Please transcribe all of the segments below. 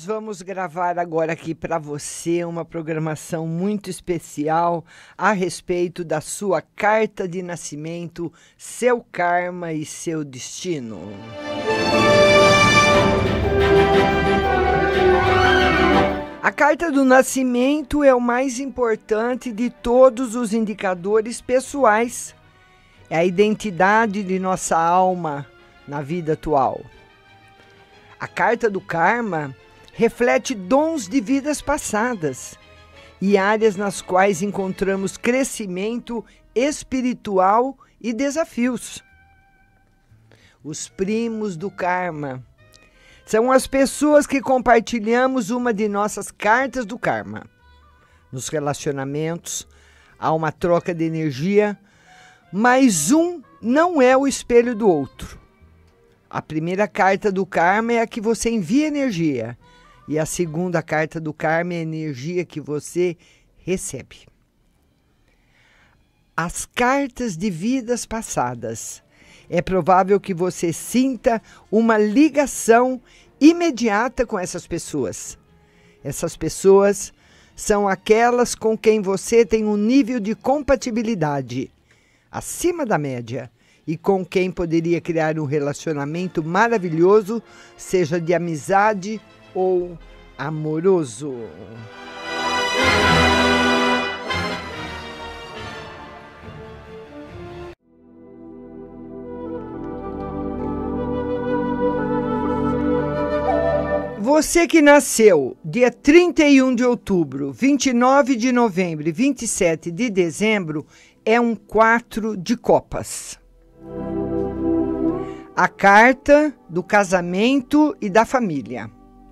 Nós vamos gravar agora aqui para você uma programação muito especial a respeito da sua carta de nascimento, seu karma e seu destino. A carta do nascimento é o mais importante de todos os indicadores pessoais. É a identidade de nossa alma na vida atual. A carta do karma reflete dons de vidas passadas e áreas nas quais encontramos crescimento espiritual e desafios. Os primos do karma são as pessoas que compartilhamos uma de nossas cartas do karma. Nos relacionamentos, há uma troca de energia, mas um não é o espelho do outro. A primeira carta do karma é a que você envia energia. E a segunda carta do karma é a energia que você recebe. As cartas de vidas passadas. É provável que você sinta uma ligação imediata com essas pessoas. Essas pessoas são aquelas com quem você tem um nível de compatibilidade acima da média e com quem poderia criar um relacionamento maravilhoso, seja de amizade ou amoroso. Você que nasceu dia 31 de outubro, 29 de novembro e 27 de dezembro é um 4 de copas. A carta do casamento e da família.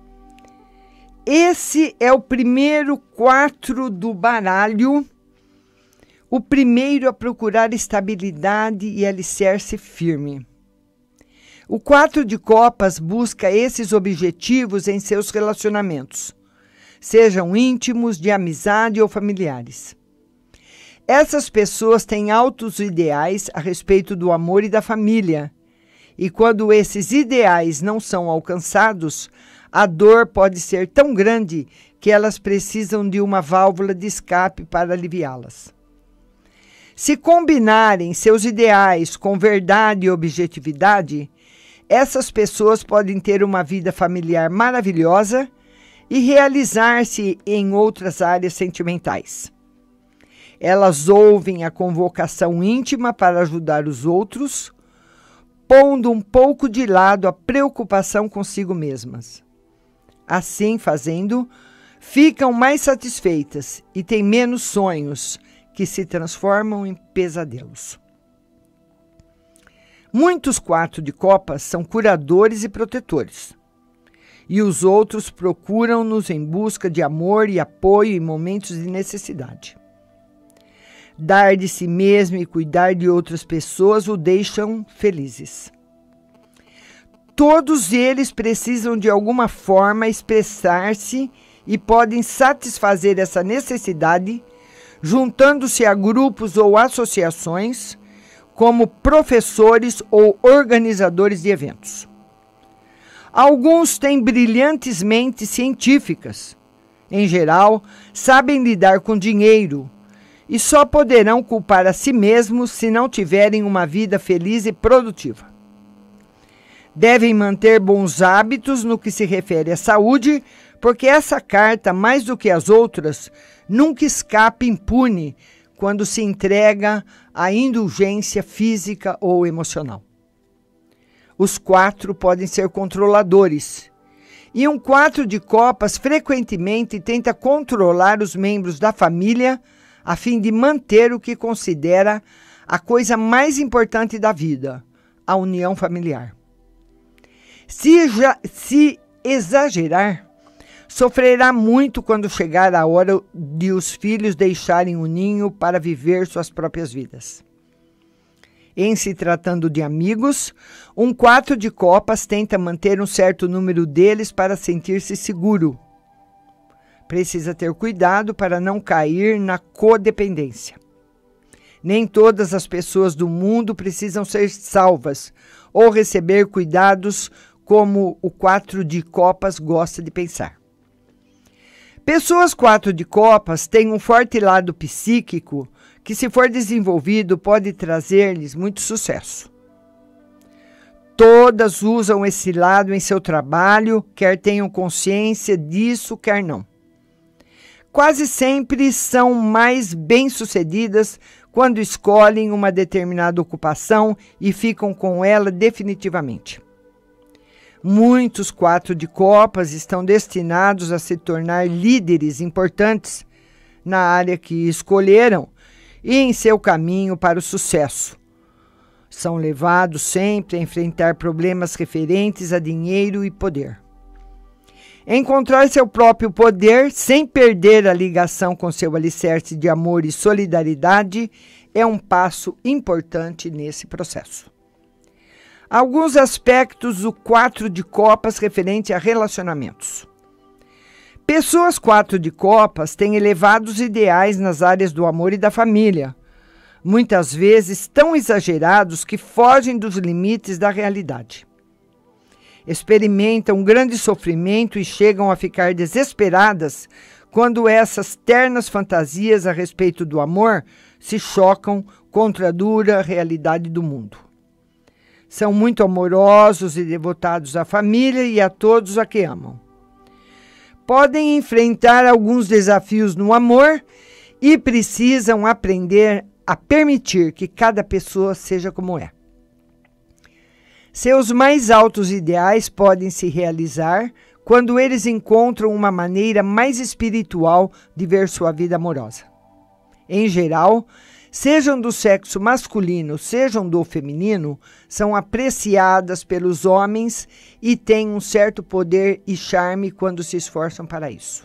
Esse é o primeiro 4 do baralho, o primeiro a procurar estabilidade e alicerce firme. O 4 de copas busca esses objetivos em seus relacionamentos, sejam íntimos, de amizade ou familiares. Essas pessoas têm altos ideais a respeito do amor e da família, e quando esses ideais não são alcançados, a dor pode ser tão grande que elas precisam de uma válvula de escape para aliviá-las. Se combinarem seus ideais com verdade e objetividade, essas pessoas podem ter uma vida familiar maravilhosa e realizar-se em outras áreas sentimentais. Elas ouvem a convocação íntima para ajudar os outros, pondo um pouco de lado a preocupação consigo mesmas. Assim fazendo, ficam mais satisfeitas e têm menos sonhos que se transformam em pesadelos. Muitos 4 de copas são curadores e protetores, e os outros procuram-nos em busca de amor e apoio em momentos de necessidade. Dar de si mesmo e cuidar de outras pessoas o deixam felizes. Todos eles precisam de alguma forma expressar-se e podem satisfazer essa necessidade juntando-se a grupos ou associações, como professores ou organizadores de eventos. Alguns têm brilhantes mentes científicas. Em geral, sabem lidar com dinheiro e só poderão culpar a si mesmos se não tiverem uma vida feliz e produtiva. Devem manter bons hábitos no que se refere à saúde, porque essa carta, mais do que as outras, nunca escapa impune quando se entrega à indulgência física ou emocional. Os 4 podem ser controladores, e um 4 de copas frequentemente tenta controlar os membros da família a fim de manter o que considera a coisa mais importante da vida, a união familiar. Se exagerar, sofrerá muito quando chegar a hora de os filhos deixarem o ninho para viver suas próprias vidas. Em se tratando de amigos, um 4 de copas tenta manter um certo número deles para sentir-se seguro. Precisa ter cuidado para não cair na codependência. Nem todas as pessoas do mundo precisam ser salvas ou receber cuidados como o 4 de copas gosta de pensar. Pessoas 4 de copas têm um forte lado psíquico que, se for desenvolvido, pode trazer-lhes muito sucesso. Todas usam esse lado em seu trabalho, quer tenham consciência disso, quer não. Quase sempre são mais bem-sucedidas quando escolhem uma determinada ocupação e ficam com ela definitivamente. Muitos 4 de copas estão destinados a se tornar líderes importantes na área que escolheram e em seu caminho para o sucesso. São levados sempre a enfrentar problemas referentes a dinheiro e poder. Encontrar seu próprio poder sem perder a ligação com seu alicerce de amor e solidariedade é um passo importante nesse processo. Alguns aspectos do 4 de copas referente a relacionamentos. Pessoas 4 de copas têm elevados ideais nas áreas do amor e da família, muitas vezes tão exagerados que fogem dos limites da realidade. Experimentam grande sofrimento e chegam a ficar desesperadas quando essas ternas fantasias a respeito do amor se chocam contra a dura realidade do mundo. São muito amorosos e devotados à família e a todos a que amam. Podem enfrentar alguns desafios no amor e precisam aprender a permitir que cada pessoa seja como é. Seus mais altos ideais podem se realizar quando eles encontram uma maneira mais espiritual de ver sua vida amorosa. Em geral, sejam do sexo masculino, sejam do feminino, são apreciadas pelos homens e têm um certo poder e charme quando se esforçam para isso.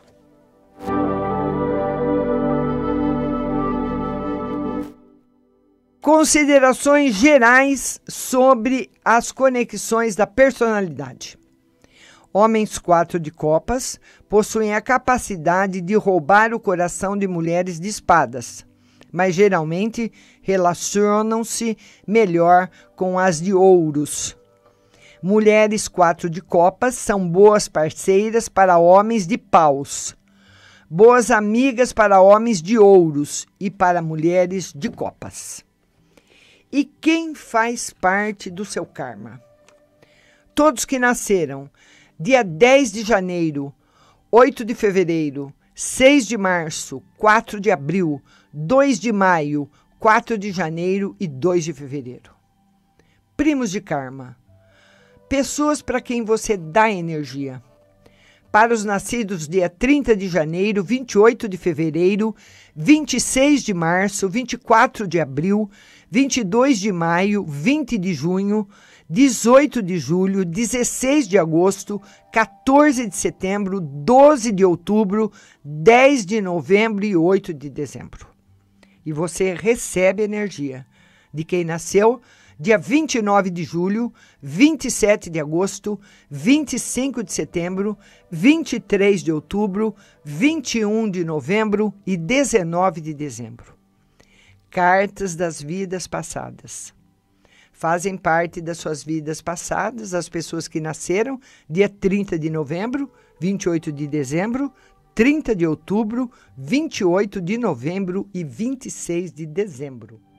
Considerações gerais sobre as conexões da personalidade. Homens 4 de copas possuem a capacidade de roubar o coração de mulheres de espadas, mas geralmente relacionam-se melhor com as de ouros. Mulheres 4 de copas são boas parceiras para homens de paus, boas amigas para homens de ouros e para mulheres de copas. E quem faz parte do seu karma? Todos que nasceram dia 10 de janeiro, 8 de fevereiro, 6 de março, 4 de abril, 2 de maio, 4 de janeiro e 2 de fevereiro. Primos de karma. Pessoas para quem você dá energia. Para os nascidos dia 30 de janeiro, 28 de fevereiro, 26 de março, 24 de abril, 22 de maio, 20 de junho, 18 de julho, 16 de agosto, 14 de setembro, 12 de outubro, 10 de novembro e 8 de dezembro. E você recebe energia de quem nasceu dia 29 de julho, 27 de agosto, 25 de setembro, 23 de outubro, 21 de novembro e 19 de dezembro. Cartas das vidas passadas. Fazem parte das suas vidas passadas as pessoas que nasceram dia 30 de novembro, 28 de dezembro, 30 de outubro, 28 de novembro e 26 de dezembro.